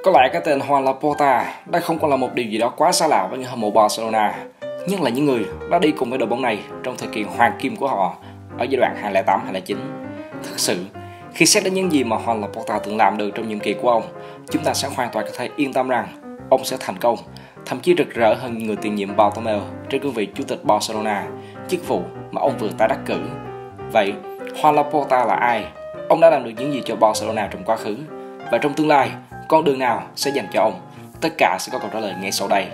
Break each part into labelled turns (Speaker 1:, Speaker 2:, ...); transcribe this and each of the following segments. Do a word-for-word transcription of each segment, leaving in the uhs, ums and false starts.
Speaker 1: Có lẽ cái tên Juan Laporta đã không còn là một điều gì đó quá xa lạ với người hâm mộ Barcelona, nhất là những người đã đi cùng với đội bóng này trong thời kỳ hoàng kim của họ ở giai đoạn hai không không tám hai không không chín. Thực sự, khi xét đến những gì mà Juan Laporta từng làm được trong nhiệm kỳ của ông, chúng ta sẽ hoàn toàn có thể yên tâm rằng ông sẽ thành công, thậm chí rực rỡ hơn người tiền nhiệm Bartomeu trên cương vị chủ tịch Barcelona, chức vụ mà ông vừa tái đắc cử. Vậy, Juan Laporta là ai? Ông đã làm được những gì cho Barcelona trong quá khứ? Và trong tương lai, con đường nào sẽ dành cho ông? Tất cả sẽ có câu trả lời ngay sau đây.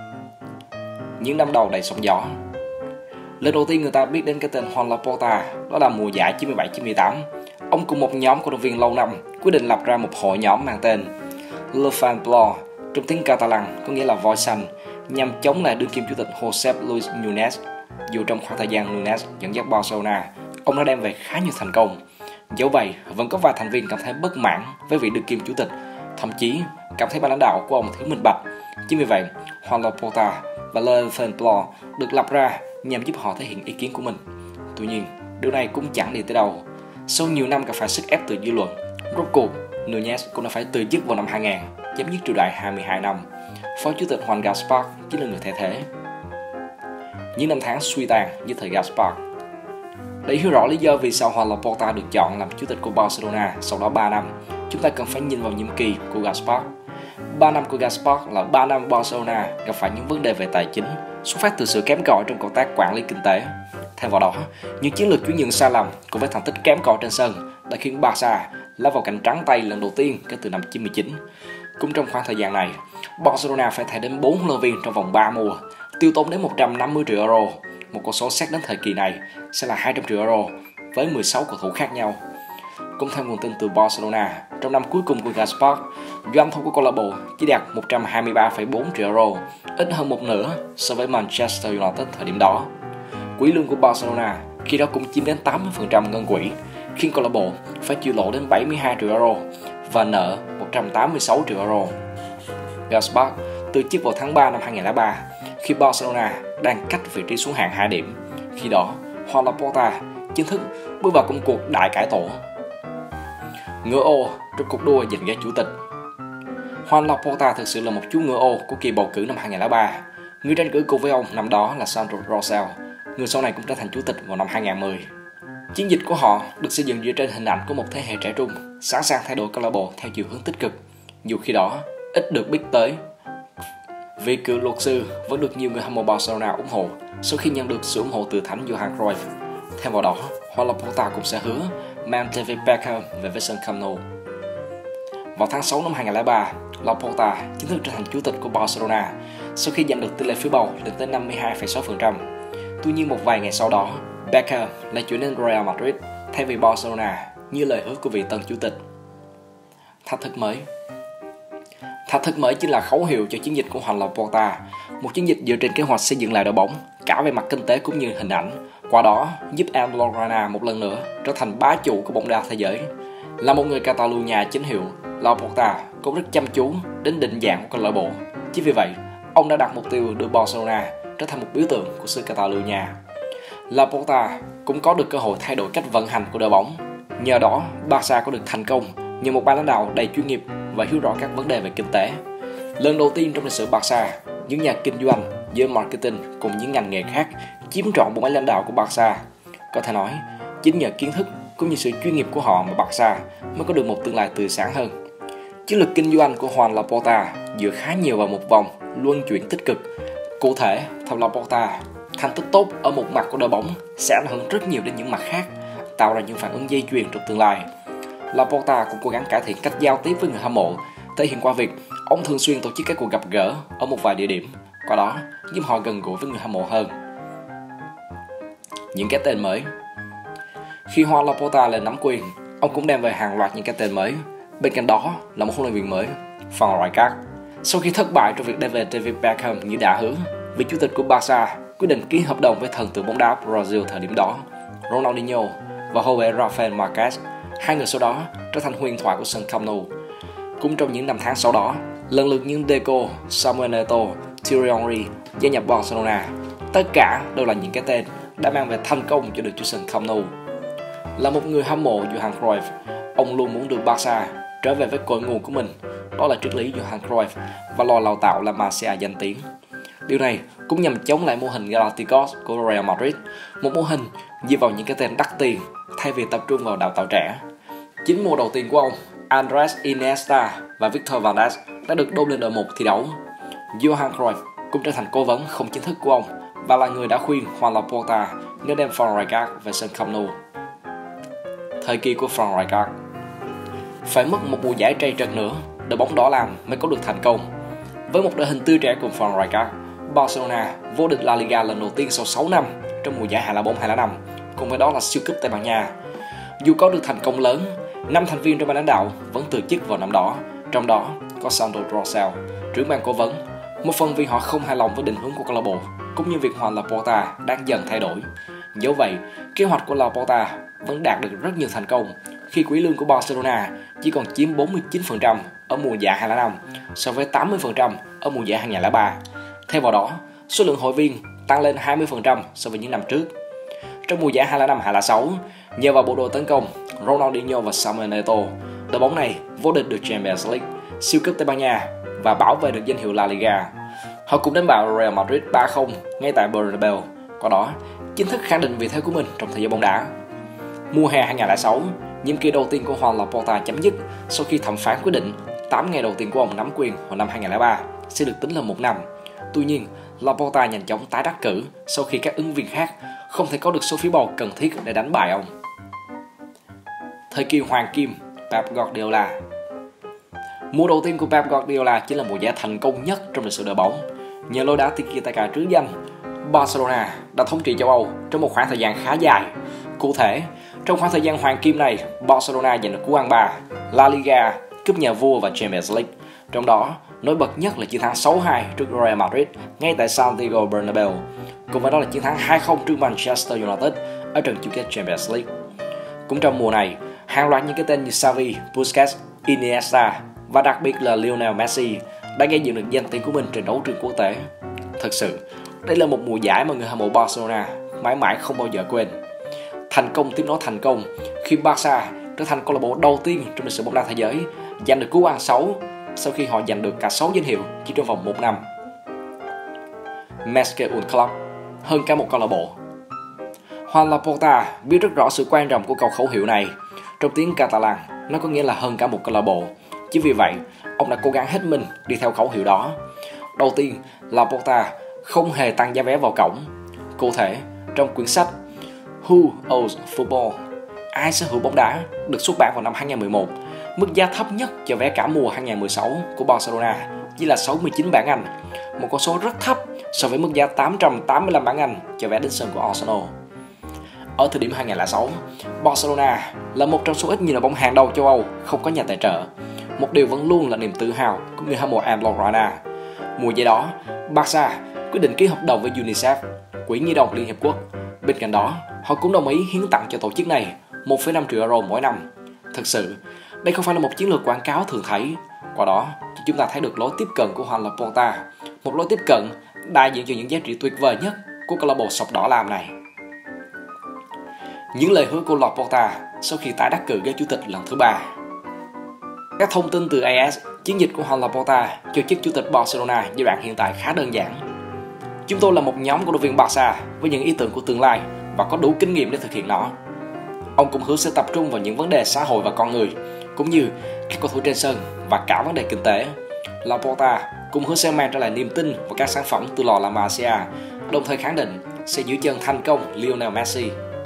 Speaker 1: Những năm đầu đầy sóng gió. Lần đầu tiên người ta biết đến cái tên Juan Laporta đó là mùa giải chín mươi bảy chín mươi tám. Ông cùng một nhóm cổ động viên lâu năm quyết định lập ra một hội nhóm mang tên Le Fan Blanc, trong tiếng Catalan có nghĩa là voi xanh, nhằm chống lại đương kim chủ tịch Josep Luis Núñez. Dù trong khoảng thời gian Núñez dẫn dắt Barcelona, ông đã đem về khá nhiều thành công. Dẫu vậy, vẫn có vài thành viên cảm thấy bất mãn với vị đương kim chủ tịch, thậm chí cảm thấy ban lãnh đạo của ông thiếu minh bạch. Chính vì vậy, Juan Laporta và Le Fan Blanc được lập ra nhằm giúp họ thể hiện ý kiến của mình. Tuy nhiên, điều này cũng chẳng đi tới đâu. Sau nhiều năm gặp phải sức ép từ dư luận, rốt cuộc Núñez cũng đã phải từ chức vào năm hai nghìn, chấm dứt triều đại hai mươi hai năm. Phó chủ tịch Juan Gaspar chính là người thay thế. Những năm tháng suy tàn dưới thời Gaspar. Để hiểu rõ lý do vì sao Juan Laporta được chọn làm chủ tịch của Barcelona sau đó ba năm, chúng ta cần phải nhìn vào nhiệm kỳ của Gaspar. ba năm của Gaspar là ba năm Barcelona gặp phải những vấn đề về tài chính, xuất phát từ sự kém cỏi trong công tác quản lý kinh tế. Thay vào đó, những chiến lược chuyển nhượng sai lầm cùng với thành tích kém cỏi trên sân đã khiến Barca lao vào cảnh trắng tay lần đầu tiên kể từ năm chín mươi chín. Cũng trong khoảng thời gian này, Barcelona phải thay đến bốn huấn luyện viên trong vòng ba mùa, tiêu tốn đến một trăm năm mươi triệu euro. Một con số xét đến thời kỳ này sẽ là hai trăm triệu euro với mười sáu cầu thủ khác nhau. Cũng theo nguồn tin từ Barcelona, trong năm cuối cùng của Gaspar, doanh thu của câu lạc bộ chỉ đạt một trăm hai mươi ba phẩy bốn triệu euro, ít hơn một nửa so với Manchester United thời điểm đó. Quỹ lương của Barcelona khi đó cũng chiếm đến tám mươi phần trăm ngân quỹ, khiến câu lạc bộ phải chịu lỗ đến bảy mươi hai triệu euro và nợ một trăm tám mươi sáu triệu euro. Gaspar từ chức vào tháng ba năm hai nghìn không trăm lẻ ba, khi Barcelona đang cách vị trí xuống hạng hai điểm. Khi đó, Juan Laporta chính thức bước vào công cuộc đại cải tổ. Ngựa ô trong cuộc đua giành ghế chủ tịch. Juan Laporta thực sự là một chú ngựa ô của kỳ bầu cử năm hai nghìn không trăm lẻ ba. Người tranh cử cùng với ông năm đó là Sandro Rosell, người sau này cũng trở thành chủ tịch vào năm hai nghìn không trăm mười. Chiến dịch của họ được xây dựng dựa trên hình ảnh của một thế hệ trẻ trung sẵn sàng thay đổi câu lạc bộ theo chiều hướng tích cực, dù khi đó ít được biết tới. Vị cựu luật sư vẫn được nhiều người hâm mộ Barcelona ủng hộ sau khi nhận được sự ủng hộ từ thánh Johan Cruyff. Thêm vào đó, Juan Laporta cũng sẽ hứa mang David Beckham về với sân Camp Nou. Vào tháng sáu năm hai nghìn không trăm lẻ ba, Laporta chính thức trở thành chủ tịch của Barcelona sau khi giành được tỷ lệ phiếu bầu lên tới năm mươi hai phẩy sáu phần trăm. Tuy nhiên một vài ngày sau đó, Beckham lại chuyển đến Real Madrid thay vì Barcelona như lời hứa của vị tân chủ tịch. Thách thức mới. Thách thức mới chính là khẩu hiệu cho chiến dịch của Juan Laporta, một chiến dịch dựa trên kế hoạch xây dựng lại đội bóng cả về mặt kinh tế cũng như hình ảnh, qua đó giúp Blaugrana một lần nữa trở thành bá chủ của bóng đá thế giới. Là một người Catalonia chính hiệu, Laporta cũng rất chăm chú đến định dạng của câu lạc bộ. Chính vì vậy, ông đã đặt mục tiêu đưa Barcelona trở thành một biểu tượng của xứ Catalonia. Laporta cũng có được cơ hội thay đổi cách vận hành của đội bóng. Nhờ đó, Barca có được thành công nhờ một ban lãnh đạo đầy chuyên nghiệp và hiểu rõ các vấn đề về kinh tế. Lần đầu tiên trong lịch sử Barca, những nhà kinh doanh, giới marketing cùng những ngành nghề khác chiếm trọn bộ máy lãnh đạo của Barca. Có thể nói, chính nhờ kiến thức cũng như sự chuyên nghiệp của họ mà Barca mới có được một tương lai tươi sáng hơn. Chiến lược kinh doanh của Juan Laporta dựa khá nhiều vào một vòng luân chuyển tích cực. Cụ thể, theo Laporta, thành tích tốt ở một mặt của đội bóng sẽ ảnh hưởng rất nhiều đến những mặt khác, tạo ra những phản ứng dây chuyền trong tương lai. Laporta cũng cố gắng cải thiện cách giao tiếp với người hâm mộ, thể hiện qua việc ông thường xuyên tổ chức các cuộc gặp gỡ ở một vài địa điểm, qua đó giúp họ gần gũi với người hâm mộ hơn. Những cái tên mới. Khi Juan Laporta lên nắm quyền, ông cũng đem về hàng loạt những cái tên mới. Bên cạnh đó là một huấn luyện viên mới, Frank Rijkaard. Sau khi thất bại trong việc đem về David Beckham như đã hứa, vị chủ tịch của Barca quyết định ký hợp đồng với thần tượng bóng đá Brazil thời điểm đó, Ronaldinho và hậu vệ Rafael Marquez. Hai người sau đó trở thành huyền thoại của sân Camp Nou. Cũng trong những năm tháng sau đó, lần lượt những Deco, Samuel Eto'o, Thierry Henry gia nhập Barcelona. Tất cả đều là những cái tên đã mang về thành công cho đội chủ sân Camp Nou. Là một người hâm mộ Johan Cruyff, ông luôn muốn đưa Barca trở về với cội nguồn của mình, đó là triết lý Johan Cruyff và lò đào tạo La Masia danh tiếng. Điều này cũng nhằm chống lại mô hình Galacticos của Real Madrid, một mô hình dựa vào những cái tên đắt tiền thay vì tập trung vào đào tạo trẻ. Chính mùa đầu tiên của ông, Andres Iniesta và Victor Valdes đã được đôn lên đội một thi đấu. Johan Cruyff cũng trở thành cố vấn không chính thức của ông và là người đã khuyên Juan Laporta nên đem Frank Rijkaard về sân Camp Nou. Thời kỳ của Frank Rijkaard. Phải mất một mùa giải trầy trật nữa, đội bóng đỏ lam mới có được thành công. Với một đội hình tươi trẻ cùng Frank Rijkaard, Barcelona vô địch La Liga lần đầu tiên sau sáu năm trong mùa giải hai không không bốn hai không năm, cùng với đó là siêu cúp Tây Ban Nha. Dù có được thành công lớn, năm thành viên trong ban lãnh đạo vẫn từ chức vào năm đó, trong đó có Sandro Rosell, trưởng ban cố vấn, một phần vì họ không hài lòng với định hướng của câu lạc bộ, cũng như việc Juan Laporta đang dần thay đổi. Dẫu vậy, kế hoạch của Laporta vẫn đạt được rất nhiều thành công khi quỹ lương của Barcelona chỉ còn chiếm bốn mươi chín phần trăm ở mùa giải hai không không năm so với tám mươi phần trăm ở mùa giải hai không không ba. Thêm vào đó, số lượng hội viên tăng lên hai mươi phần trăm so với những năm trước. Trong mùa giải hai không không năm hai không không sáu, nhờ vào bộ đồ tấn công Ronaldinho và Samuel Eto'o, đội bóng này vô địch được Champions League, siêu cúp Tây Ban Nha và bảo vệ được danh hiệu La Liga. Họ cũng đánh bại Real Madrid ba không ngay tại Bernabeu, qua đó chính thức khẳng định vị thế của mình trong thế giới bóng đá. Mùa hè hai không không sáu, nhiệm kỳ đầu tiên của Juan Laporta chấm dứt sau khi thẩm phán quyết định tám ngày đầu tiên của ông nắm quyền vào năm hai không không ba sẽ được tính là một năm. Tuy nhiên, Laporta nhanh chóng tái đắc cử sau khi các ứng viên khác không thể có được số phiếu bầu cần thiết để đánh bại ông. Thời kỳ hoàng kim Pep Guardiola. Mùa đầu tiên của Pep Guardiola chính là mùa giải thành công nhất trong lịch sử đội bóng. Nhờ lối đá tiki-taka trứ danh, Barcelona đã thống trị châu Âu trong một khoảng thời gian khá dài. Cụ thể, trong khoảng thời gian hoàng kim này, Barcelona giành được cú ăn ba, La Liga, cúp nhà vua và Champions League. Trong đó, nổi bật nhất là chiến thắng sáu hai trước Real Madrid ngay tại Santiago Bernabeu, cùng với đó là chiến thắng hai không trước Manchester United ở trận chung kết Champions League. Cũng trong mùa này, hàng loạt những cái tên như Xavi, Busquets, Iniesta và đặc biệt là Lionel Messi đã gây dựng được danh tiếng của mình trên đấu trường quốc tế. Thật sự, đây là một mùa giải mà người hâm mộ Barcelona mãi mãi không bao giờ quên. Thành công tiếp nối thành công khi Barca trở thành câu lạc bộ đầu tiên trong lịch sử bóng đá thế giới giành được cú ăn sáu sau khi họ giành được cả sáu danh hiệu chỉ trong vòng một năm. Més que un club, hơn cả một câu lạc bộ. Juan Laporta biết rất rõ sự quan trọng của câu khẩu hiệu này. Trong tiếng Catalan, nó có nghĩa là hơn cả một câu lạc bộ. Chính vì vậy, ông đã cố gắng hết mình đi theo khẩu hiệu đó. Đầu tiên, Laporta không hề tăng giá vé vào cổng. Cụ thể, trong quyển sách Who Owns Football? Ai sở hữu bóng đá được xuất bản vào năm hai không một một, mức giá thấp nhất cho vé cả mùa hai không một sáu của Barcelona chỉ là sáu mươi chín bảng Anh, một con số rất thấp so với mức giá tám trăm tám mươi lăm bảng Anh cho vé đến sân của Arsenal. Ở thời điểm hai không không sáu, Barcelona là một trong số ít nhiều đội bóng hàng đầu châu Âu không có nhà tài trợ, một điều vẫn luôn là niềm tự hào của người hâm mộ Blaugrana. Mùa giải đó, Barca quyết định ký hợp đồng với UNICEF, Quỹ Nhi đồng Liên Hiệp Quốc. Bên cạnh đó, họ cũng đồng ý hiến tặng cho tổ chức này một phẩy năm triệu euro mỗi năm. Thực sự, đây không phải là một chiến lược quảng cáo thường thấy. Qua đó, chúng ta thấy được lối tiếp cận của Juan Laporta, một lối tiếp cận đại diện cho những giá trị tuyệt vời nhất của câu lạc bộ sọc đỏ lam này. Những lời hứa của Laporta sau khi tái đắc cử ghế chủ tịch lần thứ ba. Các thông tin từ a ét, chiến dịch của Juan Laporta cho chức chủ tịch Barcelona giai đoạn hiện tại khá đơn giản. Chúng tôi là một nhóm cổ động viên Barca với những ý tưởng của tương lai và có đủ kinh nghiệm để thực hiện nó. Ông cũng hứa sẽ tập trung vào những vấn đề xã hội và con người, cũng như các cầu thủ trên sân và cả vấn đề kinh tế. Laporta cũng hứa sẽ mang trở lại niềm tin vào các sản phẩm từ lò La Masia, đồng thời khẳng định sẽ giữ chân thành công Lionel Messi.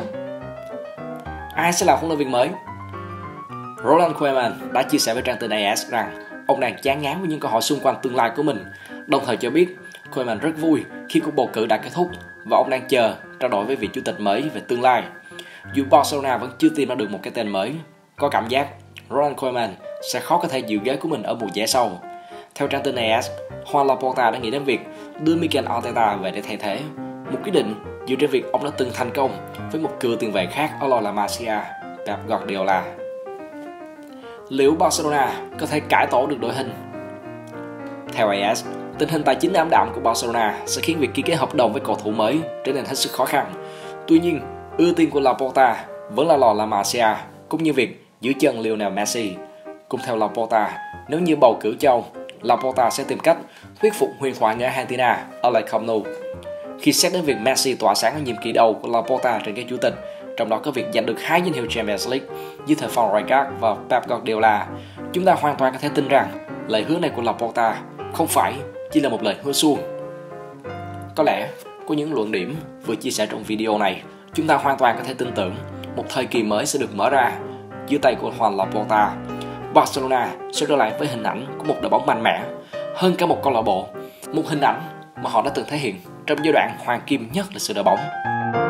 Speaker 1: Ai sẽ là huấn luyện viên mới? Ronald Koeman đã chia sẻ với trang tin a ét rằng ông đang chán ngán với những câu hỏi xung quanh tương lai của mình, đồng thời cho biết Koeman rất vui khi cuộc bầu cử đã kết thúc và ông đang chờ trao đổi với vị chủ tịch mới về tương lai. Dù Barcelona vẫn chưa tìm ra được một cái tên mới, có cảm giác Ronald Koeman sẽ khó có thể giữ ghế của mình ở mùa giải sau. Theo trang tin a ét, Juan Laporta đã nghĩ đến việc đưa Mikel Arteta về để thay thế, một quyết định dựa trên việc ông đã từng thành công với một cựu tiền vệ khác ở lò La Masia, Pep Guardiola. Liệu Barcelona có thể cải tổ được đội hình? Theo a ét, tình hình tài chính ảm đạm của Barcelona sẽ khiến việc ký kết hợp đồng với cầu thủ mới trở nên hết sức khó khăn. Tuy nhiên, ưu tiên của Laporta vẫn là lò La Masia, cũng như việc giữ chân Lionel Messi. Cùng theo Laporta, nếu như bầu cử châu, Laporta sẽ tìm cách thuyết phục huyền thoại người Argentina ở lại Camp Nou. Khi xét đến việc Messi tỏa sáng ở nhiệm kỳ đầu của Laporta trên ghế chủ tịch, trong đó có việc giành được hai danh hiệu Champions League dưới thời Van Rijkaard và Pep Guardiola, chúng ta hoàn toàn có thể tin rằng lời hứa này của Laporta không phải chỉ là một lời hứa suông. Có lẽ có những luận điểm vừa chia sẻ trong video này, chúng ta hoàn toàn có thể tin tưởng một thời kỳ mới sẽ được mở ra dưới tay của Juan Laporta. Barcelona sẽ trở lại với hình ảnh của một đội bóng mạnh mẽ hơn cả một câu lạc bộ, một hình ảnh mà họ đã từng thể hiện trong giai đoạn hoàng kim nhất lịch sử đội bóng.